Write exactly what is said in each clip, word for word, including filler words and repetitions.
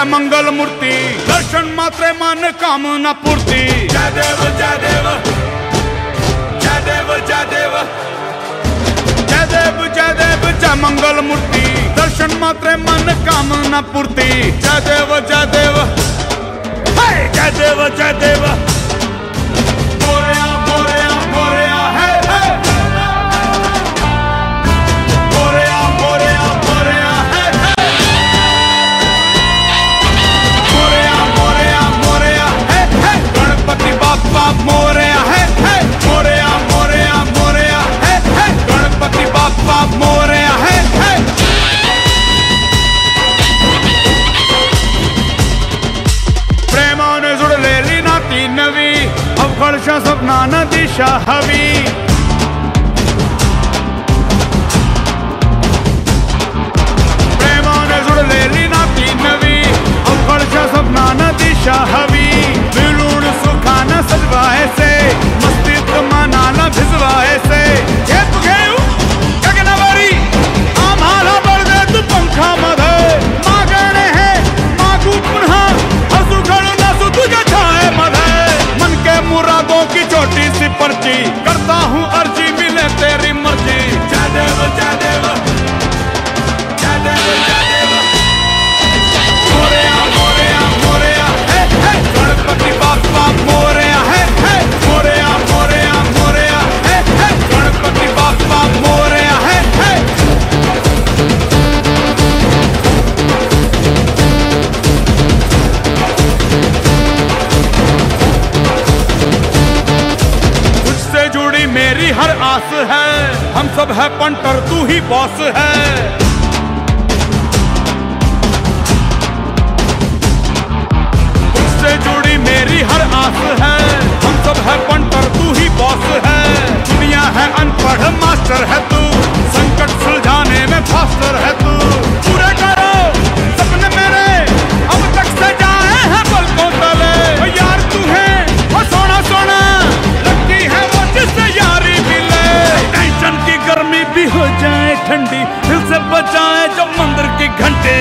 जय मंगल मूर्ति, दर्शन मात्रे मन कामना पूर्ति। जय देव जय देव जय देव जय देव जय देव जय देव जय मंगल मूर्ति, दर्शन मात्रे मन कामना पूर्ति। जय देव जय देव जय देव जय देव मोरया मोरया मोरया है मोरया मोरया मोरया है मोरया मोरया मोरया है गणपति बाप्पा मोरया है मोरया मोरया मोरया है गणपति बाप्पा मोरया है। प्रेमाने जुडलेली नाती नवी, अवकाळच्या स्वप्नानं दिशा हवी। प्रेमाने जुडलेली नाती नवी, अवकाळच्या स्वप्नानं दिशा हवी। मिळून सुखानं सजवायचे, मस्तीत मनाला भिजवायचे। झेप घेऊ गगनावरी आम्हाला बळ दे तू पंखामध्ये, मागणे हे मागू पुन्हा, हसू खेळू नाचू तुझ्या छायेमध्ये। मन के मुरादों की छोटी सी पर्ची, करता हूँ अर्जी मिले तेरी मर्जी। जय देव जय देव जय देव जय देव मोरया मोरया मोरया है है गणपति बाप्पा मोरया है है मोरया मोरया मोरया है है गणपति बाप्पा मोरया है है। तुझसे जुड़ी मेरी हर आस है, हम सब है पंटर तू ही बॉस है। तुझसे जुड़ी मेरी हर आस है, हम सब है पंटर तू ही बॉस है। दुनिया है अनपढ़ मास्टर है तू, संकट सुलझाने में फास्टर है तू। पूरे करो सपने मेरे अब तक से जाए हैं पलकों तले, यार तू है वो सोना सोना, लगती है वो जिससे यारी मिले। टेंशन की गर्मी भी हो जाए ठंडी, दिल से बजाए जो मंदिर की घंटी।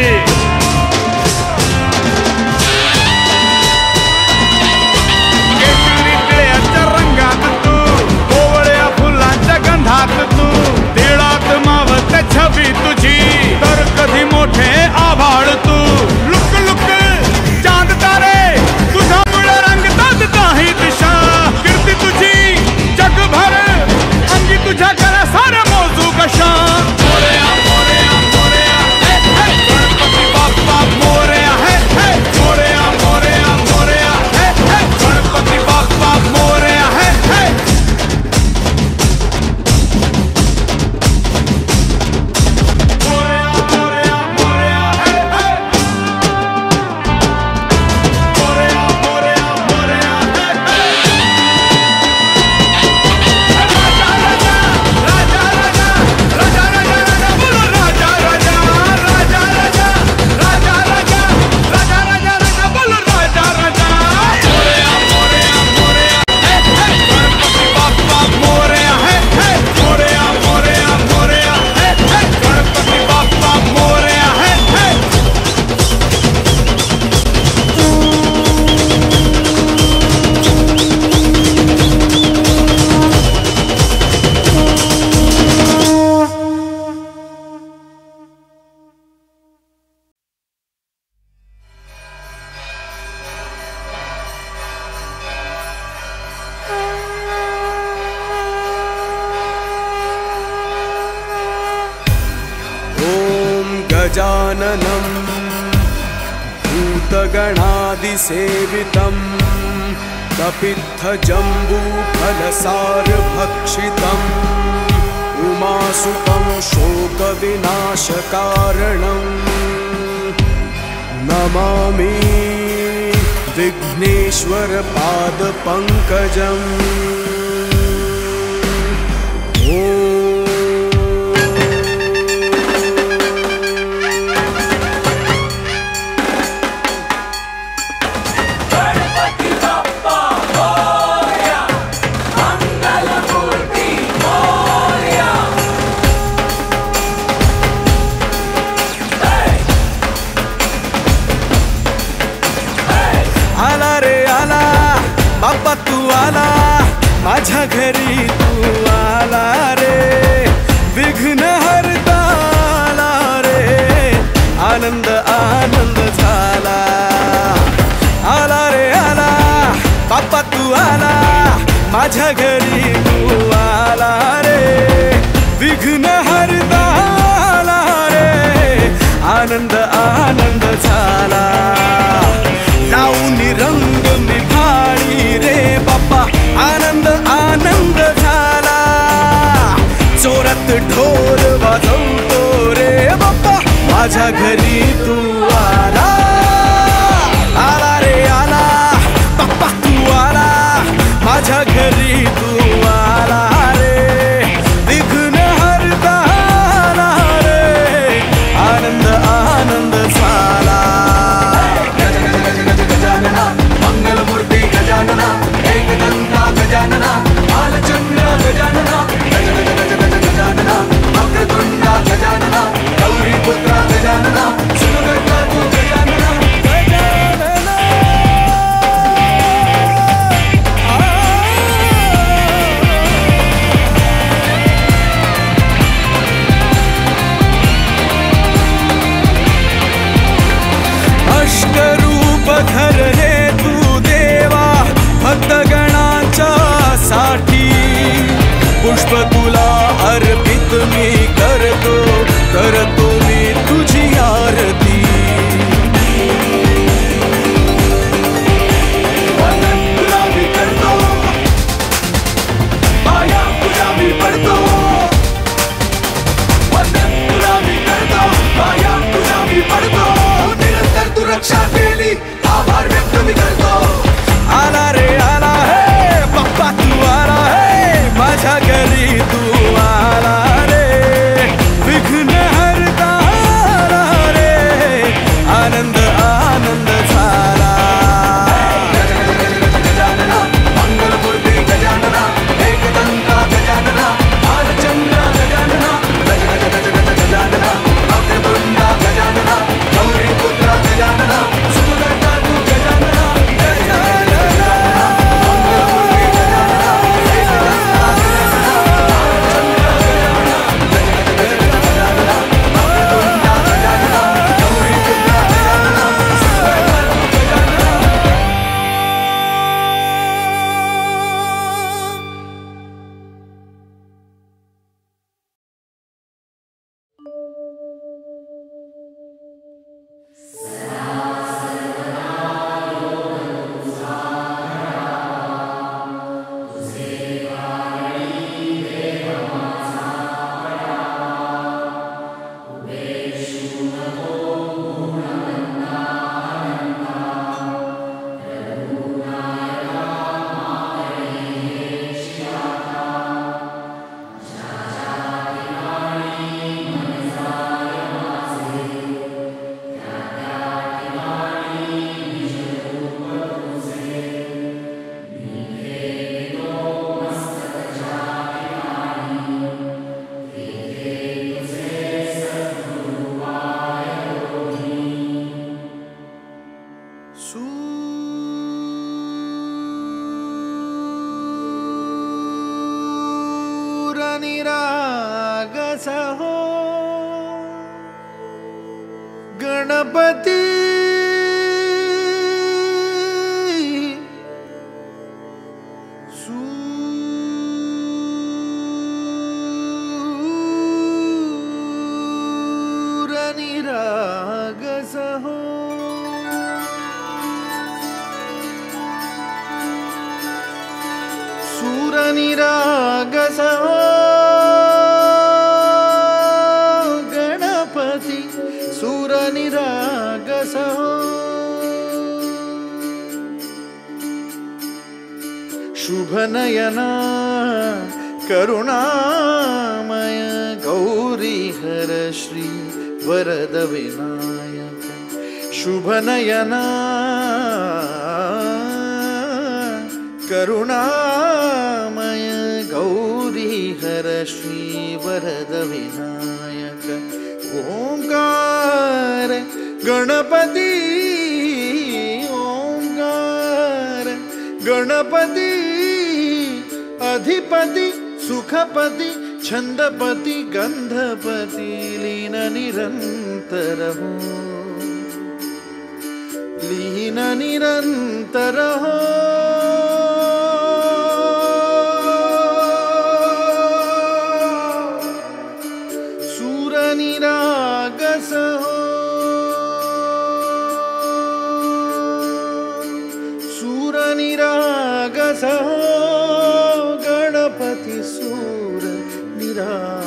केसरी टिळ्याच्या रंगात तू, कोवळ्या फुलांच्या गंधात तू, तिळात मावते छबी तुझी, तर कधी मोठे आभाळ तू। लुक लुक चांद तारे तुझ्यामुळे रंगतात काही दिशा, कीर्ती तुझी जगभर अंगी तुझ्या करा सारे मोजू कशा। मोरया मोरया मोरया है है गणपति बाप्पा मोरया है है मोरया मोरया मोरया है है गणपति बाप्पा मोरया है है। मोरया मोरया मोरया है है मोरया मोरया मोरया है है। राजा राजा राजा राजा राजा राजा राजा बोलो राजा राजा राजा राजा राजा राजा राजा राजा राजा बोलो राजा राजा। मोरया मोरया मोरया है है गणपति बाप्पा मोरया है है मोरया मोरया मोरया है है गणपति बाप्पा मोरया है है। ॐ गजाननं भूतगणादिसेवितं, कपित्थजम्बूफलसारभक्षितम्, उमासुतं शोकविनाशकारणं नमामि विघ्नेश्वरपादपङ्कजम्। ॐ जोरात ढोल वाजवतो रे बाप्पा, माझ्या घरी तू आला, आला रे आला बाप्पा तू आला, माझ्या घरी तू आला रे, विघ्न हरता आला रे, आनंद आनंद झाला. गजानना मंगलमूर्ती गजानना, एकदंता गजानना, बालचंद्र गजानना, गज गज गज गज गजानना, वक्रतुंडा गजानना, गौरीपुत्रा गजानना, सुनगता तू गजानना, गजानना. अष्टरूप धरणे तू देवा, भक्तगणांच्या साठी पुष्प तुला अर्पित मी करतो, करतो मी तुझी आरती. वंदन तुला मी करतो, पाया तुझ्या मी पडतो, वंदन तुला मी करतो, पाया तुझ्या मी पडतो, निरंतर तू रक्षा केली, आभार व्यक्त मी करतो. आला रे आला हे बाप्पा तू आला हे, माझ्या घरी तू आला रे, विघ्न हरता आला रे, आनंद आनंद झाला. गजानना मंगलमूर्ती गजानना, एकदंता गजानना, बालचंद्र गजानना, गज गज गज गज गजानना, वक्रतुंडा गजानना, गौरीपुत्रा गजानना, सुनगता तू गजानना, गजानना. हो गणपती सूरनिरागस हो सूरनिरागस हो सूरनिरागस हो शुभनयना करुणामय गौरी हर श्री वरद विनायक शुभनयना करुणामय गौरी हर श्री वरद विनायक ओंकार गणपती ओंकार गणपती अधिपति सुखपति छंदपति गंधपति लीन निरंतर हो लीन निरंतर हो सूरनिरागस हो सूरनिरागस हो गणपति सूर निरागस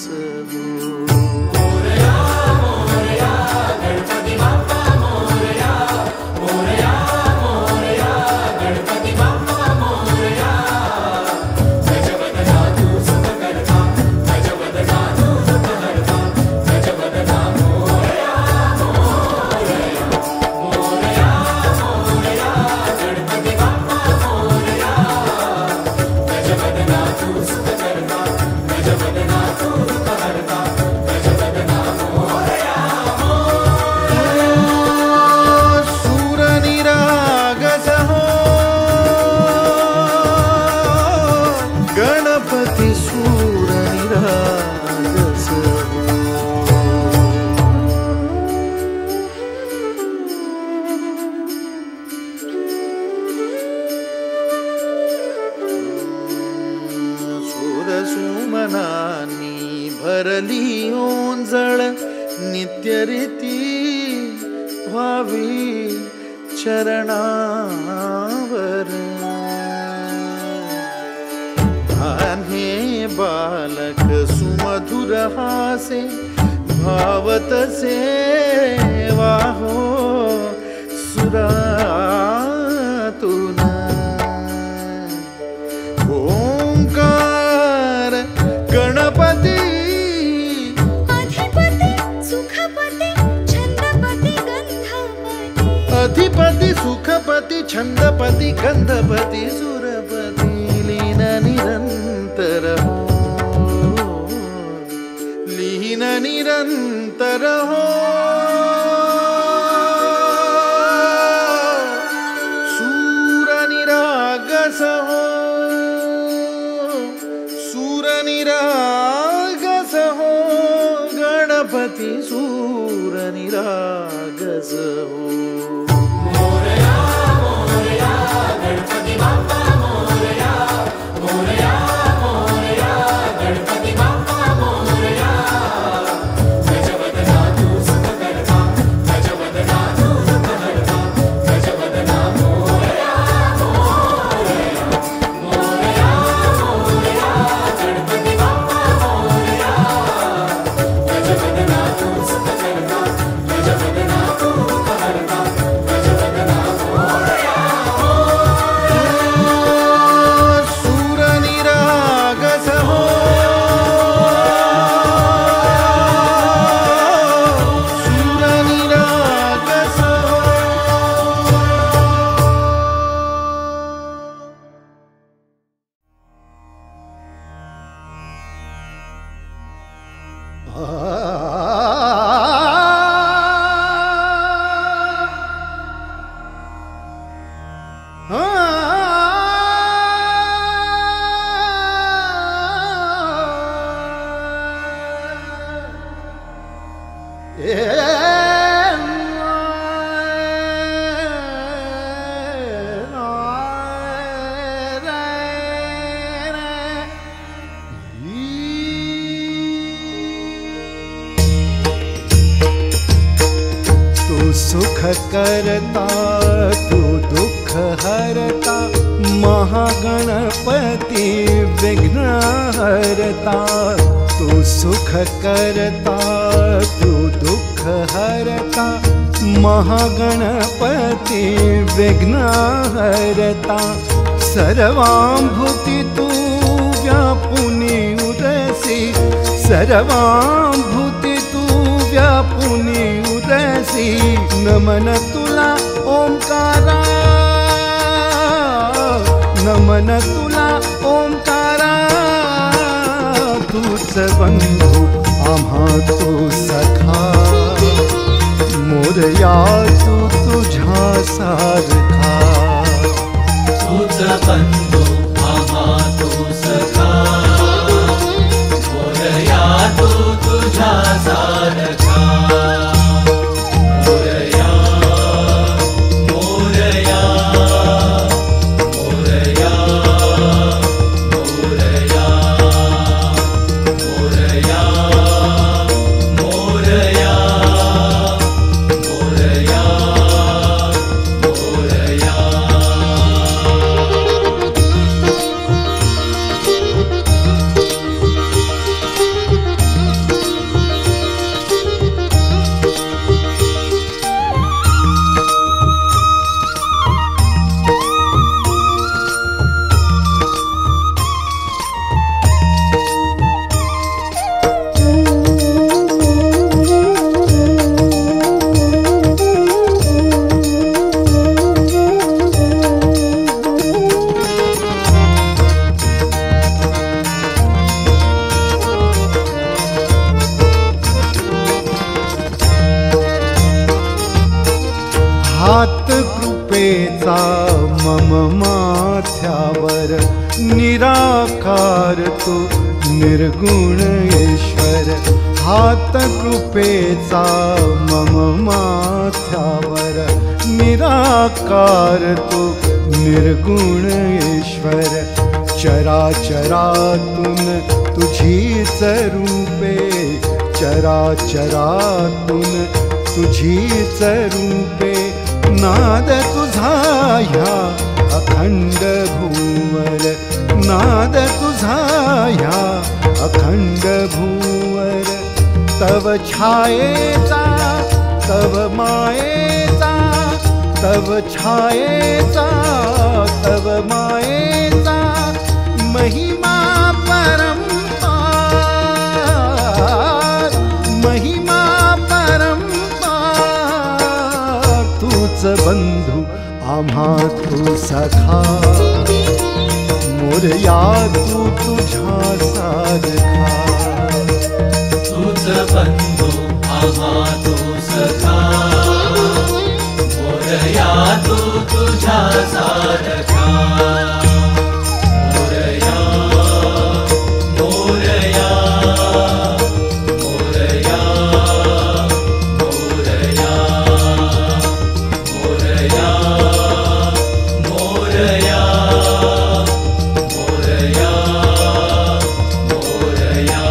हो। मोरया मोरया गणपति बाप्पा मोरया, मोरया मोरया गणपति बाप्पा मोरया। गजवद धातु सुख करता, गजवद धातु दुख हरता, गजवद धातु मोरया मोरया, मोरया मोरया गणपति बाप्पा मोरया। गजवद धातु सुख करता, गजवद धातु दुख हरता, गजवद धातु मोरया सूर निरागस हो गणपति सूर निरागस हो। सूर सुमनानी भरली ओंजळ नित्य रीती व्हावी चरणावर। आन्हे बालक सुमधुर हासे भावत सेवा हो सुरातून। ओंकार गणपती अधिपति सुखपति छंदपति गंधपति। अधिपति सुखपति छंदपति गंधपति सुरपति लीन निरंतर हो, लीन निरंतर हो। सूर निरागस हो, सूर निरागस हो गणपति सूर निरागस हो। मोरया मोरया गणपति बाप्पा मोरया, मोरया मोरया गणपति बाप्पा मोरया। गजवद धातु सुख करता, गजवद धातु दुख हरता, गजवद धातु मोरया मोरया, मोरया मोरया गणपति बाप्पा मोरया। गजवद धातु सुख करता, गजवद धातु दुख हरता, गजवद धातु मोरया सूर निरागस हो, सूर निरागस हो। तू सुख करता तू दुख हरता, महागणपति विघ्न हरता। तू सुख करता तू दुख हरता, महागणपति विघ्न हरता। सर्वांभूति तू व्यापुनी उरसी, सर्वांभूति तू व्यापुनी उरसी। नमन तुला ओंकारा, नमन तुला ओंकारा। तूच बंधू आम्हा तू सखा, मोरया तू तुझ्या सारखा। तुझ बंधू आम्हा तू सखा, मोरया तू तुझ्या सारखा। मोरया मोरया मोरया मोरया मोरया मोरया मोरया मोरया। मम माथ्यावर निराकार तो निर्गुण ईश्वर हात कृपेचा मम माथ्यावर निराकार तो निर्गुण ईश्वर चराचरातून तुझीच रूपे चराचरातून तुझीच रूपे नाद तुझा ह्या अखंड भूवर नाद तुझा ह्या अखंड भूवर तव छायेचा तव मायेचा तव छायेचा तव मायेचा महिमा परंपार महिमा परंपार तूच बंधू आम्हा तू सखा मोरया तू तुझा सारखा तूच बंधू आम्हा तू सखा मोरया तू तुझा सारखा मोरया मोरया मोरया मोरया मोरया मोरया मोरया मोरया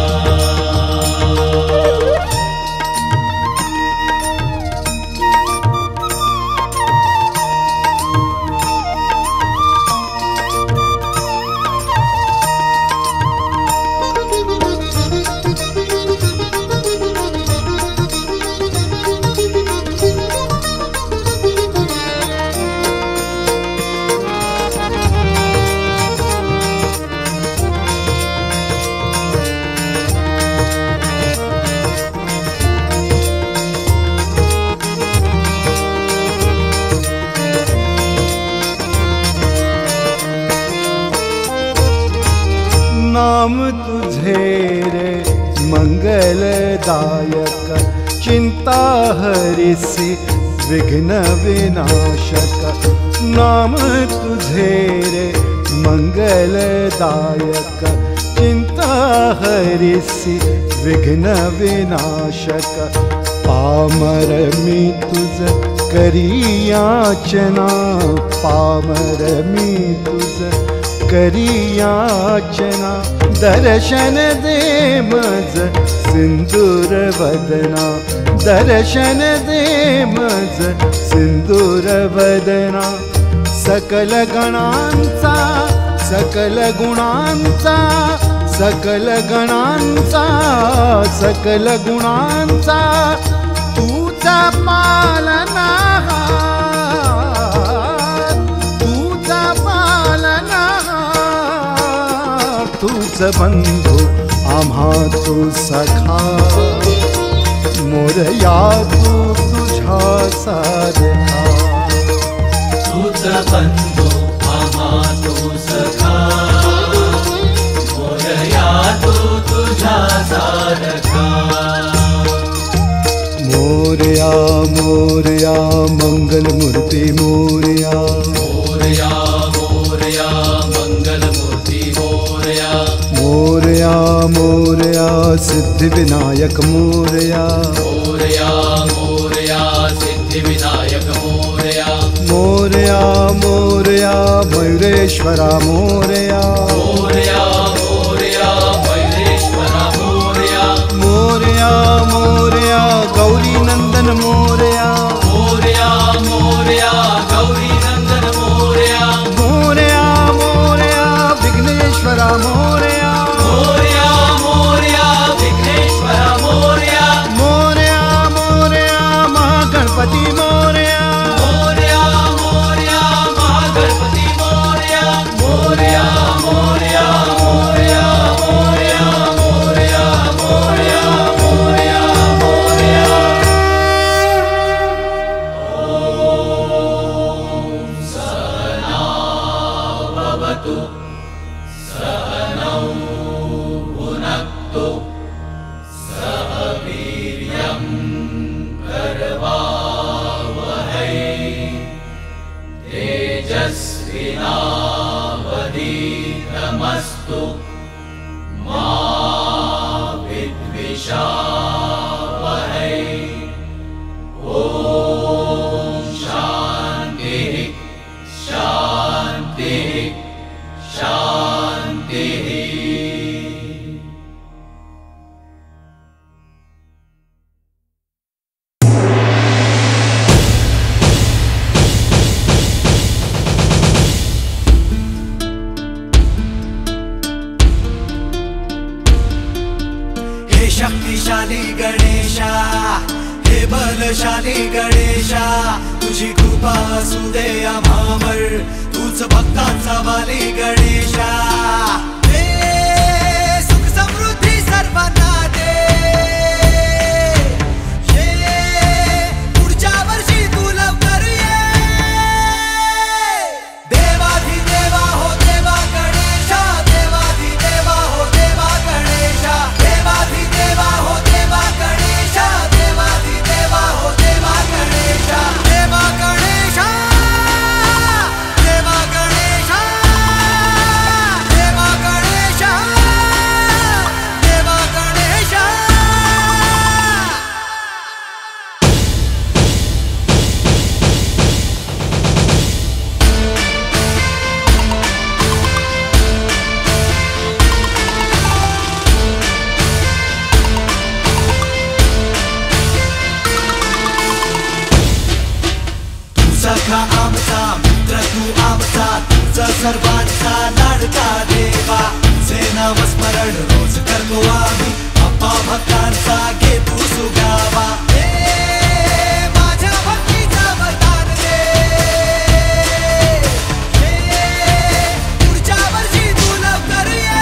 नाम तुझे रे मंगलदायक चिंता हरिसि विघ्न विनाशक नाम तुझे रे मंगलदायक चिंता हरिसि विघ्न विनाशक पामर मी तुझ करियाचना पामर मी तुझ करियाचना दर्शन दे मज सिंदूर वदना दर्शन दे मज सिंदूर वदना सकल गणांचा सकल गुणांचा सकल गणांचा सकल गुणांचा तुझा पालनहार तुझा पालनहार तुझ बंधू आम्हा तू सखा मोरया तू तुझा सारखा तुझ बंधू आम्हा तू सखा मोरया तू तुझा सारखा मोरया मोरया मंगल मूर्ति मोरया मोरया मोरया मंगल मूर्ति मोरया मोरया मोरया सिद्धि विनायक मोरया मोरया मोरया सिद्धि विनायक मोरया मोरया मोरया मयूरेश्वरा मोरया मोरया मोरया मयूरेश्वरा मोरया मोरया मोरया गौरी नंदन मोरया मोरया मोरया गौरी नंदन मोरया मोरया मोरया विघ्नेश्वरा मोरया मोरया मोरया विघ्नेश्वरा मोरया मोरया मोरया महागणपति मोरया मोरया मोरया महागणपति मोरया मोरया मोरया मोरया मोरया मोरया मोरया मोरया मोरया ओम सहना भवतु सहनौ भुनक्तु सह वीर्यं करवावहै तेजस्विनावधीतमस्तु शक्तिशाली गणेशा, हे बलशाली गणेशा, तुझी कृपा असू दे आम्हावर, तूच भक्तांचा वाली गणेशा. दे सुख समृद्धी सर्वांना दे, ये पुढच्या वर्षी तू लवकर ये. देवाधिदेवा हो देवा गणेशा, देवाधिदेवा हो देवा गणेशा, देवाधिदेवा हो देवा गणेशा, देवाधिदेवा हो देवा गणेशा, देवा गणेशा, देवा गणेशा, देवा गणेशा, देवा गणेशा. सखा आमचा मित्र तू आमचा, तुझा सर्वांचा लाडका देवा. तुझे नामस्मरण रोज करतो आम्ही, बाप्पा भक्तांचा घे तू सुगावा. हे माझ्या भक्तीचा वरदान दे, हे पुढच्या वर्षी तू लवकर ये.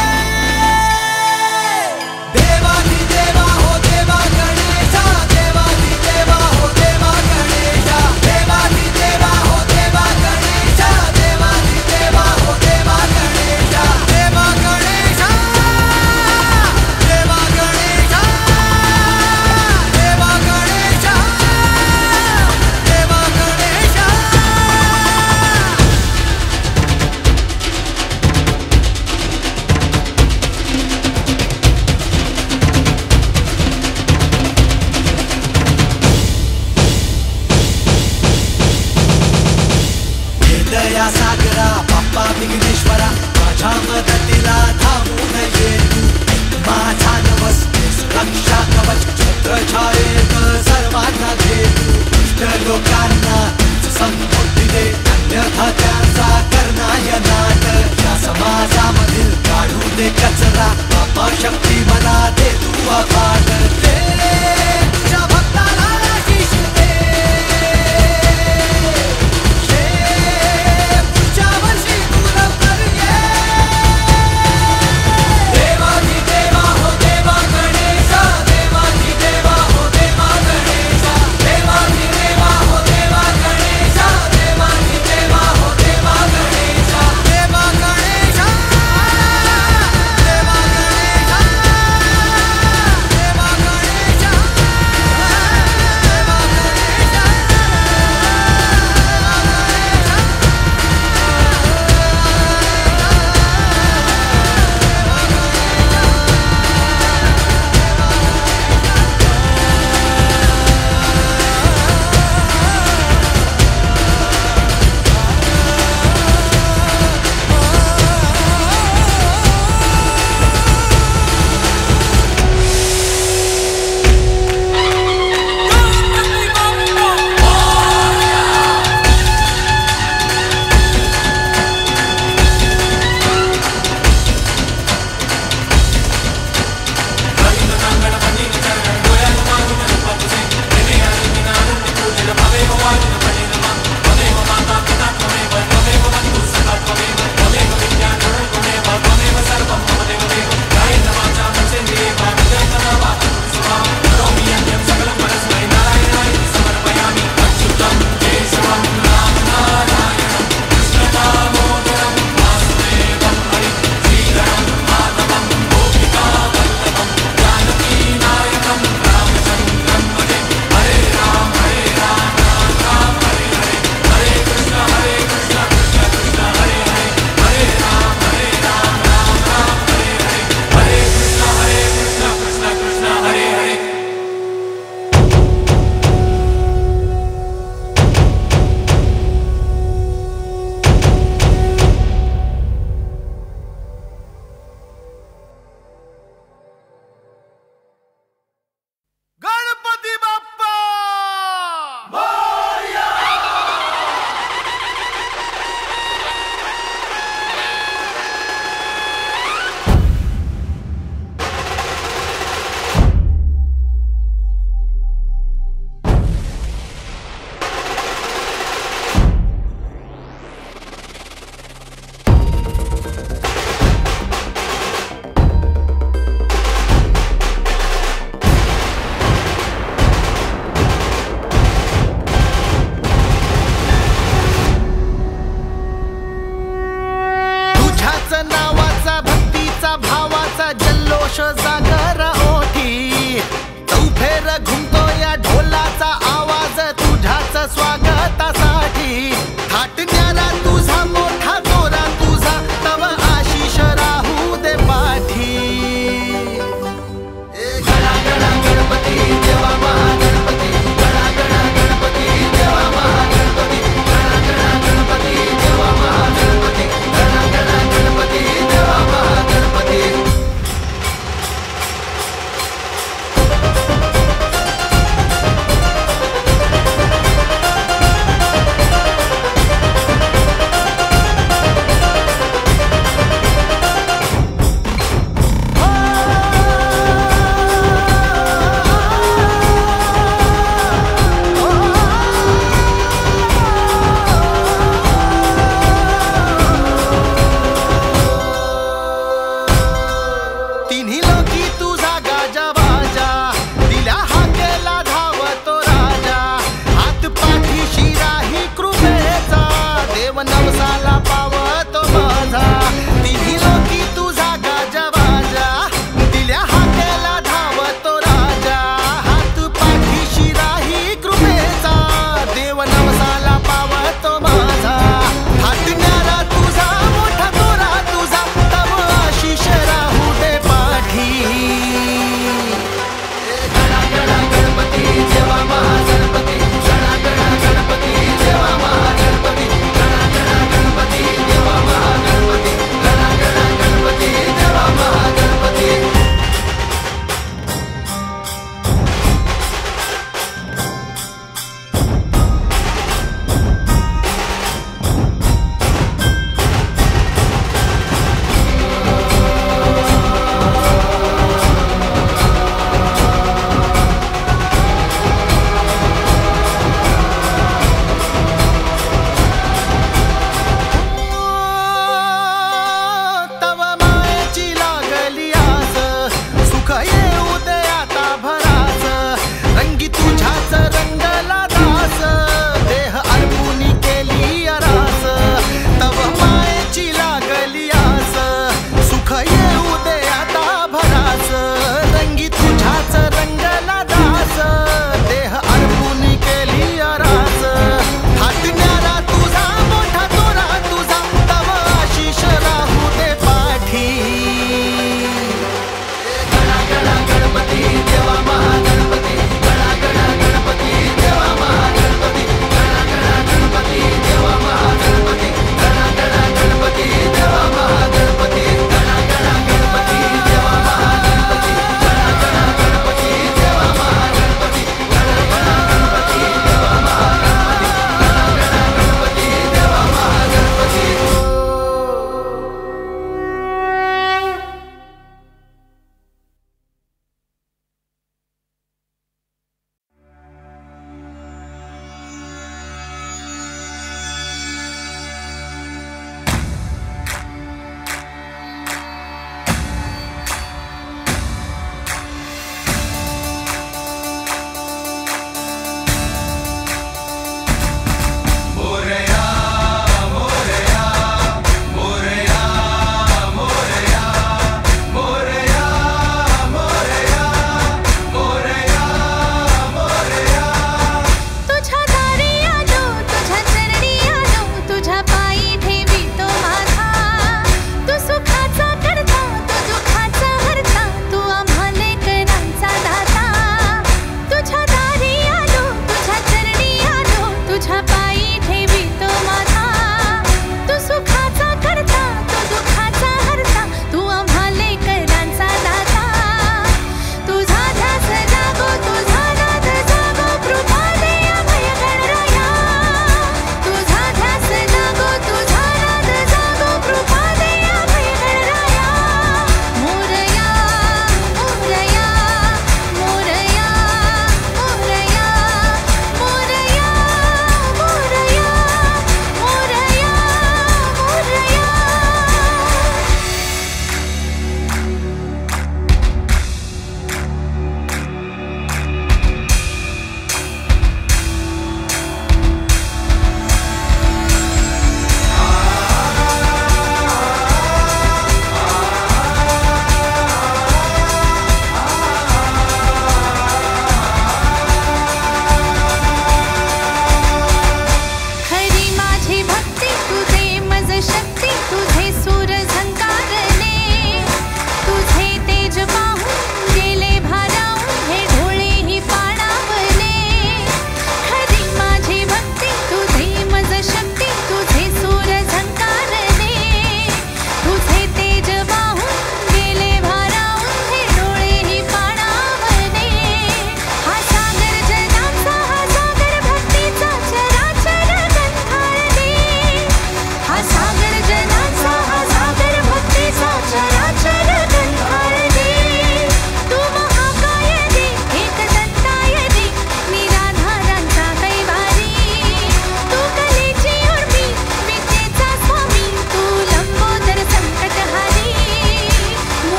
देवाधिदेवा हो देवा गणेशा, देवाधिदेवा हो देवा गणेशा, देवाधिदेवा हो देवा गणेशा, देवाधिदेवा हो देवा गणेशा, देवा गणेशा, देवा गणेशा, देवा गणेशा, देवा गणेशा. दया सागरा बाप्पा विघ्नेश्वरा, माझ्या मदतीला थांबून ये तू. माझा नमस्तेस रक्षा कवच, छत्रछायेत सर्वांना घे तू. दुष्ट लोकांना तुझ संपत्ती दे, अन्यथा त्यांचा करणाय नाट. या समाजामधील काढू दे कचरा, बाप्पा शक्ती मला दे तू अफाट. दे तुझ्या भक्ताला आशीष दे, पुढच्या वर्षी तू लवकर ये.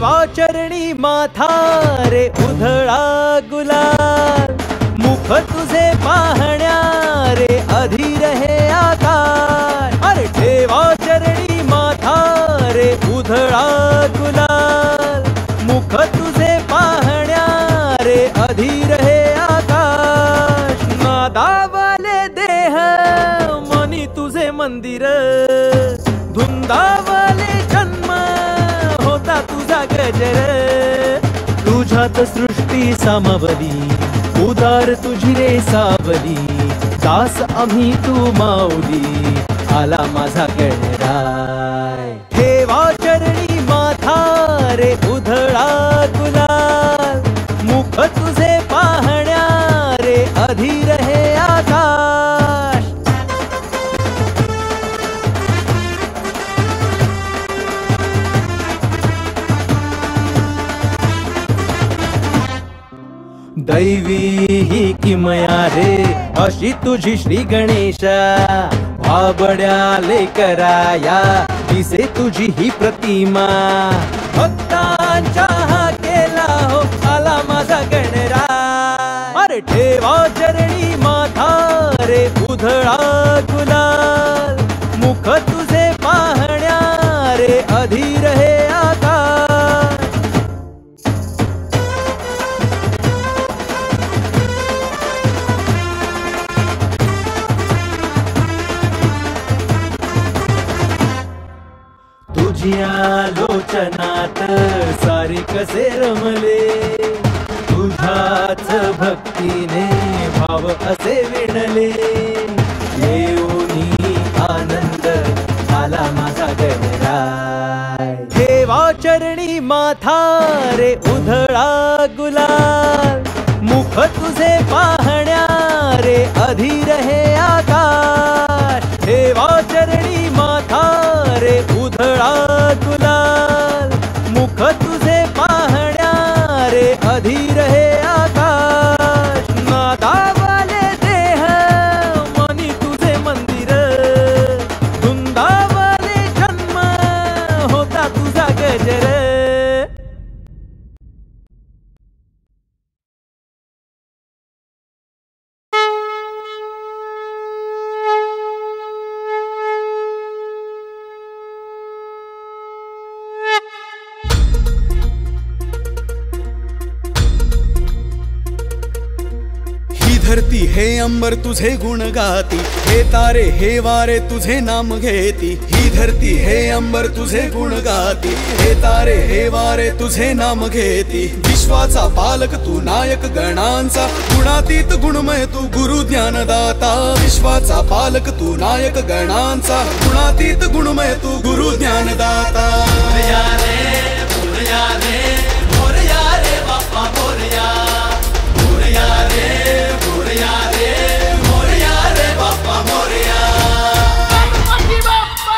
ठेवा चरणी माथा रे उधळा गुलाल, मुख तुझे पाहण्या रे अधीर हे आकाश. अरे ठेवा चरणी माथा रे उधळा गुलाल, मुख तुझे पाहण्या रे अधीर हे आकाश. नादावले देह मनी तुझे मंदिर, धुंदावले जन्म होता तुझा गजर. तुझ्यात सृष्टी सामावली, उदार तुझी रे सावली. दास आम्ही तू माऊली, आला माझा गणराय. ठेवा चरणी माथा रे उधळा गुलाल, मुख तुझे पाहण्या रे अधीर हे आकाश. दैवी ही किमया रे अशी तुझी श्री गणेशा. भाबड्याले कराया दिसे तुझी ही प्रतिमा. भक्तांच्या हा केला हो आला माझा गणराय. अरे ठेवा चरणी माथा रे उधळा गुलाल, मुख तुझे पाहण्या रे अधीर हे आकाश. लोचनात सारे कसे रमले, तुझ्याच भक्तीने भाव असे विणले. येऊनी आनंद आला माझा गणराय. ठेवा चरणी माथा रे उधळा गुलाल, मुख तुझे पाहण्या रे अधीर हे आकाश. ठेवा चरणी माथा रे उधळा गुलाल, मुख तुझे पाहण्या रे अधीर हे आकाश. नादावले देह मनी तुझे मंदिर, धुंदावले जन्म होता तुझा गजर. धरती हे अंबर तुझे गुण गाती, हे तारे हे वारे तुझे नाम घेती. ही धरती हे अंबर तुझे गुण गाती, हे तारे हे वारे तुझे नाम घेती. विश्वाचा पालक तू नायक गणांचा, गुणातीत गुणमय तू गुरु ज्ञानदाता. विश्वाचा पालक तू नायक गणांचा, गुणातीत गुणमय तू गुरु ज्ञानदाता. मोरया रे मोरया रे मोरया रे बाप्पा मोरया. मोरया रे मोरया रे मोरया रे बाप्पा मोरया. गणपती बाप्पा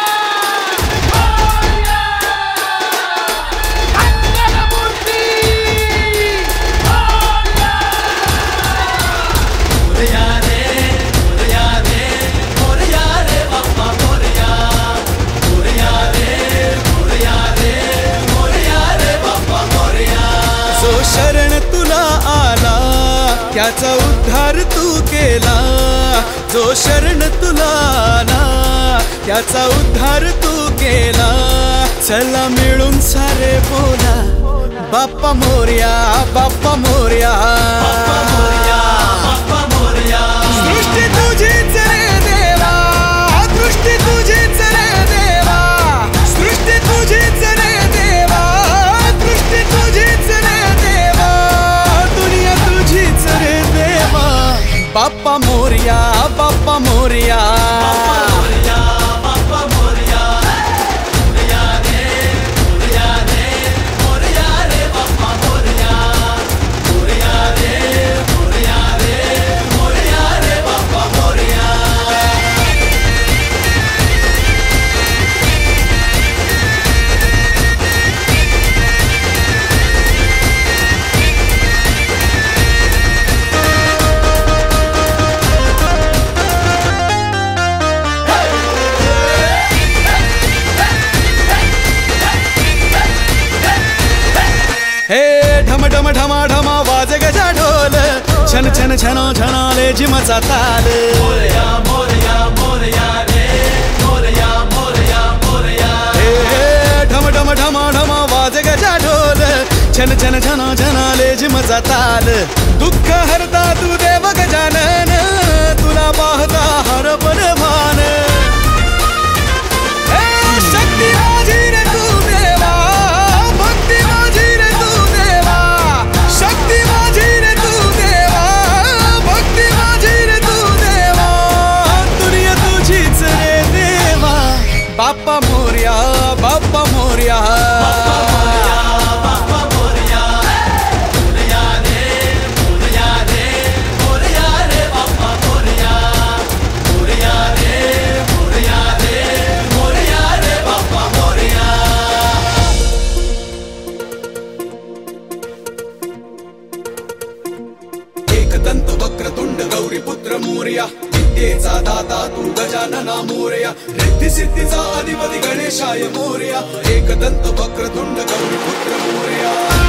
मोरया. मंगलमूर्ती मोरया. मोरया रे मोरया रे मोरया रे बाप्पा मोरया. मोरया रे मोरया रे मोरया रे बाप्पा मोरया. जो शरण तुला आला त्याचा उद्धार तू केला. जो शरण तुला आला त्याचा उद्धार तू केला. चला मिळून सारे बोला बाप्पा मोरया बाप्पा मोरया. सृष्टी तुझीच रे देवा, दृष्टी तुझीच रे देवा. सृष्टी तुझीच रे देवा, दृष्टी तुझीच रे देवा. दुनिया तुझीच रे देवा. बाप्पा मोरया बाप्पा मोरया. ढोल छन छन छना छनाले झिमचा ताल मोरया मोरया मोरया रे मोरया मोरया मोरया हे हे ढम ढम ढमा ढमा वाज गजा ढोल छन छन छना छनाले झिमचा ताल दुःख हरता तू देव गजानन तुला पाहता हरपण भान शक्ती माझी रे तू देवा भक्ती माझी रे तू देवा शक्ती माझी रे तू देवा भक्ती माझी रे तू देवा दुनिया तुझीच रे देवा बाप्पा मोरया बाप्पा मोरया दंत वक्रतुंड गौरी पुत्र मोरया विद्येचा दाता तू गजानना मोरया रिद्धी सिद्धीचा अधिपती गणेशाय मोरया एक दंत वक्रतुंड गौरी पुत्र मोरया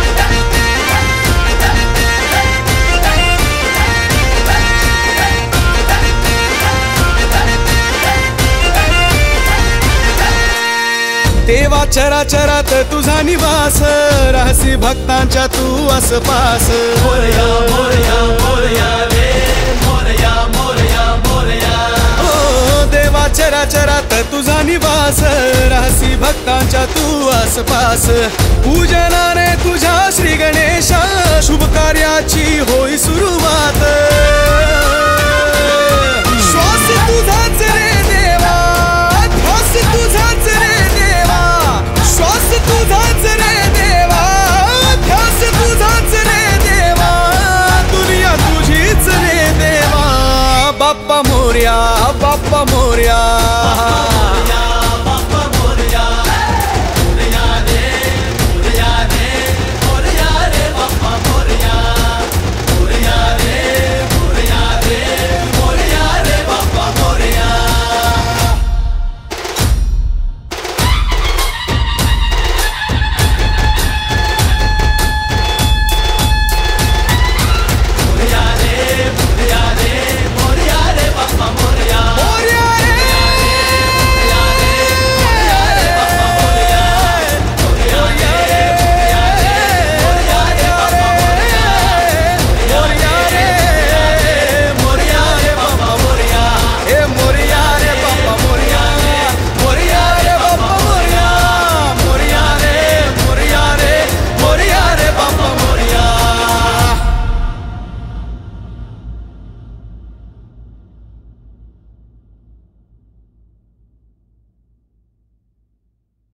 देवा चराचरात तुझा निवास रहसी भक्तांच्या तू आसपास मोरया मोरया मोरया रे मोरया मोरया मोरया ओ देवा चराचरात तुझा निवास रहसी भक्तांच्या तू आसपास पूजनाने तुझ्या श्री गणेशा शुभ कार्याची होई सुरुवात